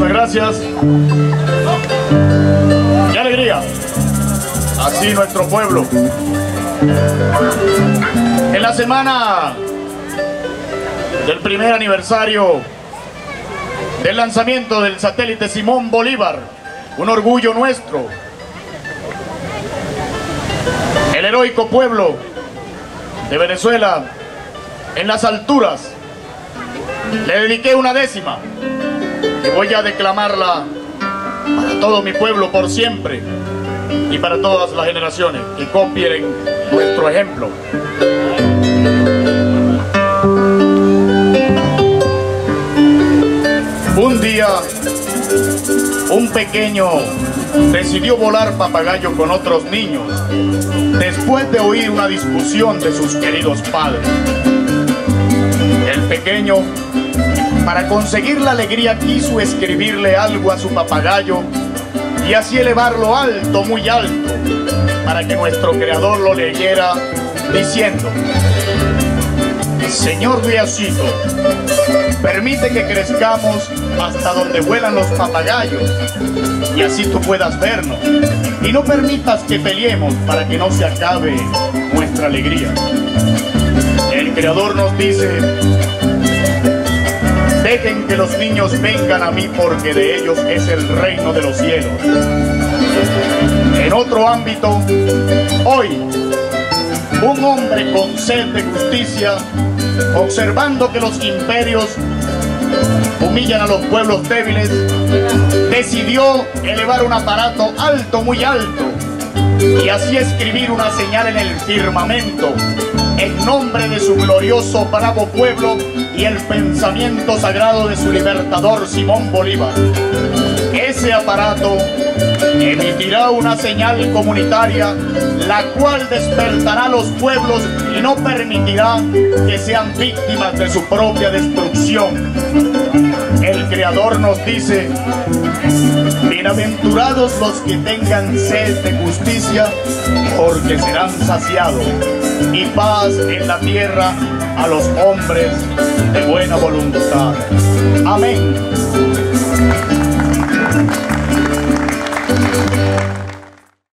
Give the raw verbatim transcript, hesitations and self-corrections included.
Muchísimas gracias. ¡Qué alegría! Así nuestro pueblo. En la semana del primer aniversario del lanzamiento del satélite Simón Bolívar, un orgullo nuestro, el heroico pueblo de Venezuela, en las alturas, le dediqué una décima y voy a declamarla para todo mi pueblo por siempre y para todas las generaciones que copien nuestro ejemplo. Un día, un pequeño decidió volar papagayo con otros niños después de oír una discusión de sus queridos padres. El pequeño, para conseguir la alegría, quiso escribirle algo a su papagayo y así elevarlo alto, muy alto, para que nuestro creador lo leyera diciendo: Señor Diosito, permite que crezcamos hasta donde vuelan los papagayos y así tú puedas vernos, y no permitas que peleemos para que no se acabe nuestra alegría. El Creador nos dice: dejen que los niños vengan a mí porque de ellos es el reino de los cielos. En otro ámbito, hoy, un hombre con sed de justicia, observando que los imperios humillan a los pueblos débiles, decidió elevar un aparato alto, muy alto, y así escribir una señal en el firmamento en nombre de su glorioso bravo pueblo y el pensamiento sagrado de su libertador Simón Bolívar. Ese aparato emitirá una señal comunitaria, la cual despertará a los pueblos y no permitirá que sean víctimas de su propia destrucción. El Creador nos dice: bienaventurados los que tengan sed de justicia, porque serán saciados, y paz en la tierra a los hombres de buena voluntad. Amén.